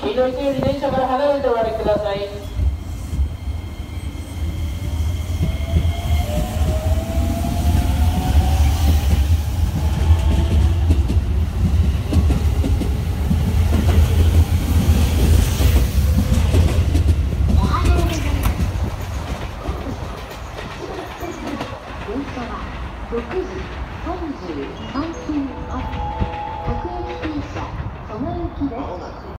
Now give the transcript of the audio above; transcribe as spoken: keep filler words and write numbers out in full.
黄色い線より電車から離れておられください。 電車はろくじさんじゅうさんぷん発各駅停車その行きです。